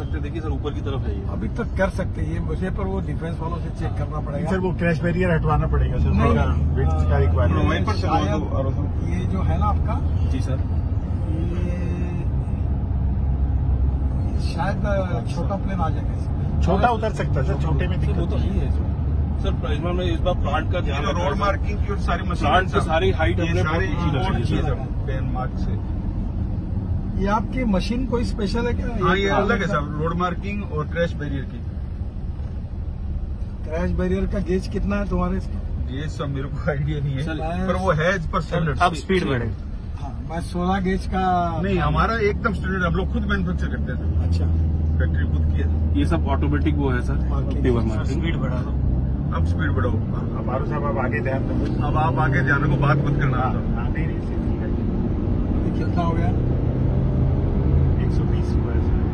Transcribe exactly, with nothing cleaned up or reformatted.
सकते, देखिए सर ऊपर की तरफ है ये। अभी तक कर सकते हैं ये मुझे, पर वो डिफेंस वालों से चेक करना पड़ेगा। सर वो क्रैश बैरियर हटवाना पड़ेगा सर, नहीं, विड्थ का रिक्वायरमेंट। वहीं पर से शायद बोल दो। ये जो है ना आपका, जी सर, ये शायद छोटा प्लेन आ जाएगा इसमें। छोटा उतर सकता है सर, छोटे में सर वो दिक्कत तो नहीं ही है सर। सर इस बार मैं इस बार प्लांट का ध्यान रोड मार्किंग की और सारी मशीन प्लांट की सारी हाइट हमने सारी बहुत ऊंची और रखी चीज है है पेन मार्क से। ये आपकी मशीन कोई स्पेशल है क्या? हाँ ये अलग है सर, रोड मार्किंग और क्रैश बैरियर की। क्रैश बैरियर का गेज कितना है तुम्हारे इसका? ये सब मेरे को आइडिया नहीं है, सर, पर वो है पर स्टैंडर्ड। अब स्पीड बढ़े। हाँ, मैं सोलह गेज का। नहीं हमारा एकदम स्टैंडर्ड, हम लोग खुद मैन्युफैक्चर करते हैं सर, अच्छा, फैक्ट्री खुद की है। ये सब ऑटोमेटिक वो है sir, Marking। Paver marking. Speed बढ़ा दो। अब स्पीड बढ़ाओ। अब मारू साहब आप आगे ध्यान दो। अब आप आगे ध्यान रखो, बात मत करना। हाँ, नहीं नहीं, अभी कितना हो गया? एक सौ बीस हुआ है सर।